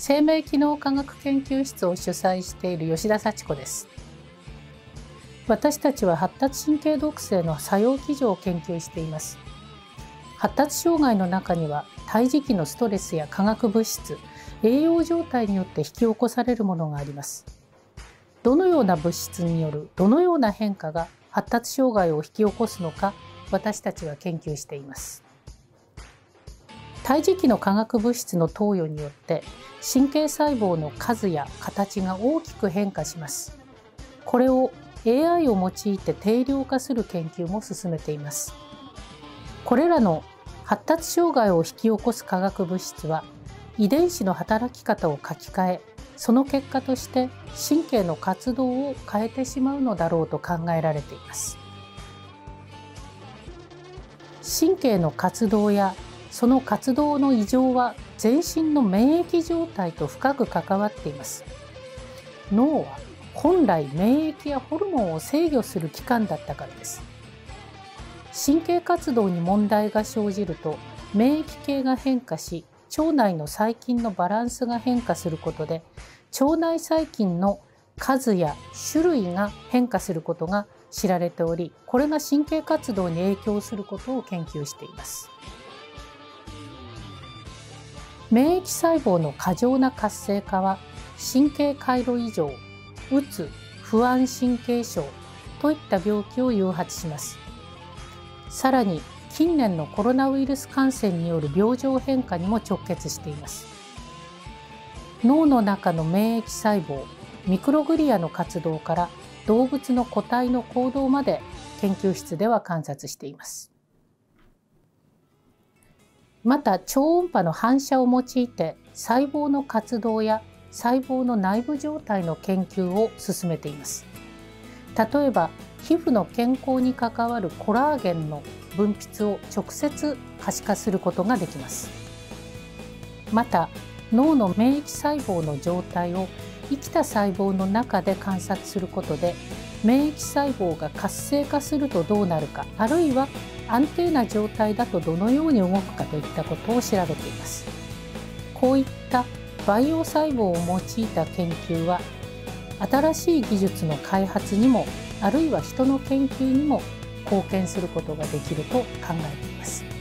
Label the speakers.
Speaker 1: 生命機能科学研究室を主催している吉田幸子です。私たちは発達神経毒性の作用機序を研究しています。発達障害の中には胎児期のストレスや化学物質、栄養状態によって引き起こされるものがあります。どのような物質によるどのような変化が発達障害を引き起こすのか、私たちは研究しています。胎児期の化学物質の投与によって神経細胞の数や形が大きく変化します。これを AI を用いて定量化する研究も進めています。これらの発達障害を引き起こす化学物質は遺伝子の働き方を書き換え、その結果として神経の活動を変えてしまうのだろうと考えられています。神経の活動やその活動の異常は全身の免疫状態と深く関わっています。脳は本来免疫やホルモンを制御する器官だったからです。神経活動に問題が生じると免疫系が変化し、腸内の細菌のバランスが変化することで腸内細菌の数や種類が変化することが知られており、これが神経活動に影響することを研究しています。免疫細胞の過剰な活性化は神経回路異常、うつ、不安神経症といった病気を誘発します。さらに近年のコロナウイルス感染による病状変化にも直結しています。脳の中の免疫細胞、ミクログリアの活動から動物の個体の行動まで研究室では観察しています。また超音波の反射を用いて細胞の活動や細胞の内部状態の研究を進めています。例えば皮膚の健康に関わるコラーゲンの分泌を直接可視化することができます。また脳の免疫細胞の状態を生きた細胞の中で観察することで、免疫細胞が活性化するとどうなるか、あるいは安定な状態だとどのように動くかといったことを調べています。こういった培養細胞を用いた研究は新しい技術の開発にも、あるいは人の研究にも貢献することができると考えています。